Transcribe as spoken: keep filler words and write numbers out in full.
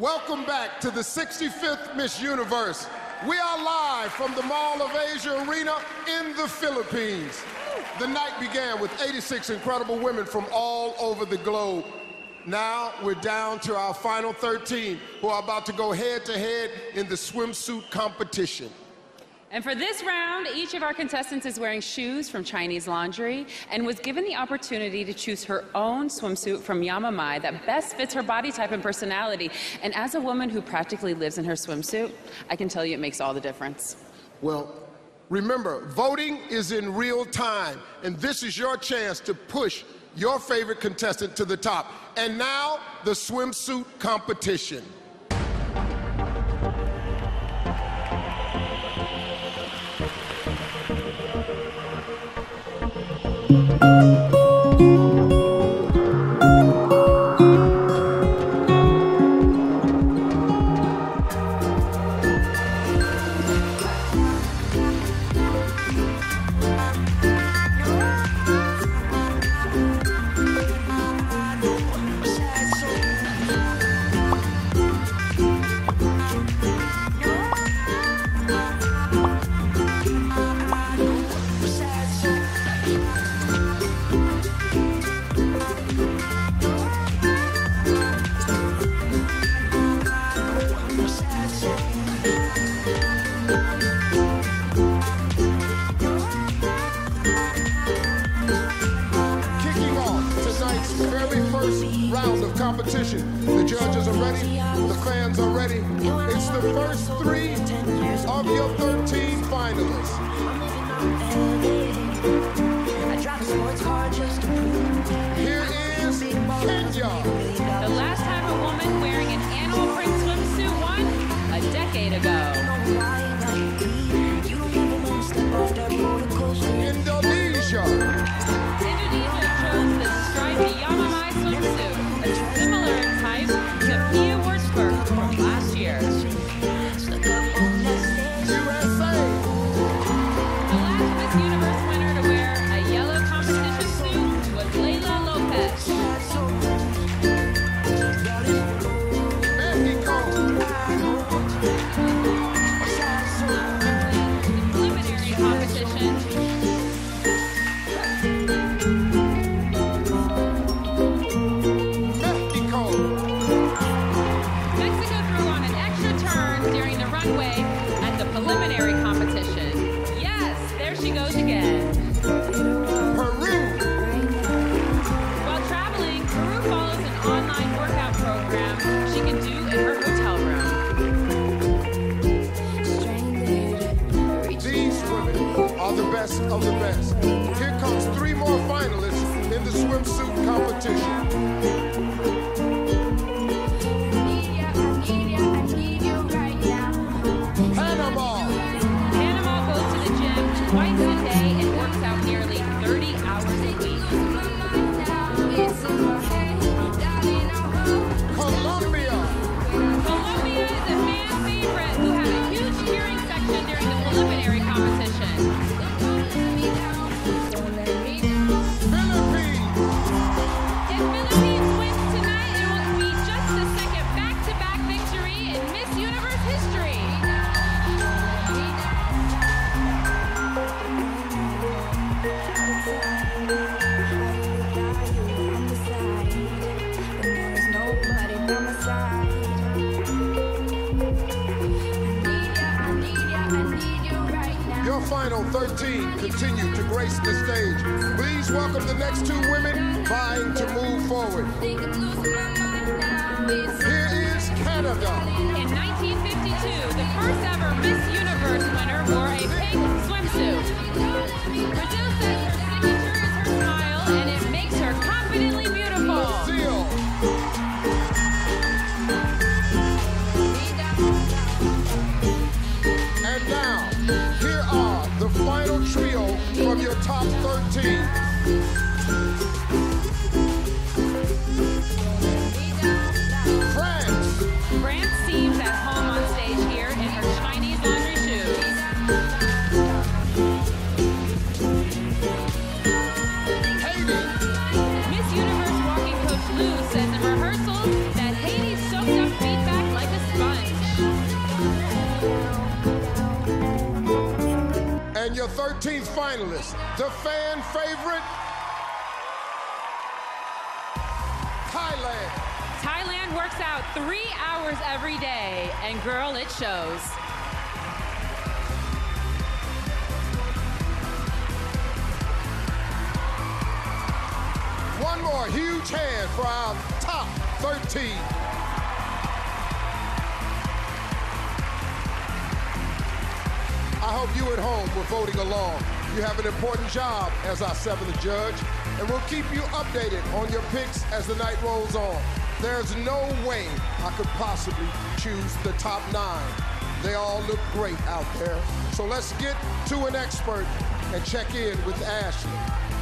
Welcome back to the sixty-fifth Miss Universe. We are live from the Mall of Asia Arena in the Philippines. The night began with eighty-six incredible women from all over the globe. Now we're down to our final thirteen, who are about to go head-to-head in the swimsuit competition. And for this round, each of our contestants is wearing shoes from Chinese Laundry and was given the opportunity to choose her own swimsuit from Yamamai that best fits her body type and personality. And as a woman who practically lives in her swimsuit, I can tell you it makes all the difference. Well, remember, voting is in real time, and this is your chance to push your favorite contestant to the top. And now, the swimsuit competition. Round of competition. The judges are ready, the fans are ready. It's the first three of your thirteen finalists. Here is Kenya. The last time a woman wearing an animal print swimsuit won, a decade ago. Indonesia. Indonesia chose the striped Yamamai swimsuit, similar in type to Pia Wurzburg from last year. U S A. The last Miss Universe winner to wear a yellow competition suit was Layla Lopez. Mexico. Preliminary competition. Preliminary competition. Yes, there she goes again. Peru. While traveling, Peru follows an online workout program she can do in her hotel room. These women are the best of the best. Here comes three more finalists in the swimsuit competition. Twice a day and works out nearly thirty hours a week. Colombia. Colombia is a fan favorite who had a huge cheering section during the preliminary competition. Philippines. If Philippines wins tonight, it will be just the second back-to-back victory in Miss Universe history. Your final thirteen continue to grace the stage. Please welcome the next two women vying to move forward. Here is Canada. In nineteen fifty-two, the first ever Miss Universe winner wore a pink swimsuit. Brazil says her signature is her smile, and it makes her confidently beautiful. Brazil. And now, here are the final trio from your top thirteen. France. France seems at home on stage here in her Chinese Laundry shoes. thirteenth finalist, the fan favorite, Thailand. Thailand works out three hours every day, and girl, it shows. One more huge hand for our top thirteen. I hope you at home were voting along. You have an important job as our seventh judge, and we'll keep you updated on your picks as the night rolls on. There's no way I could possibly choose the top nine. They all look great out there. So let's get to an expert and check in with Ashley.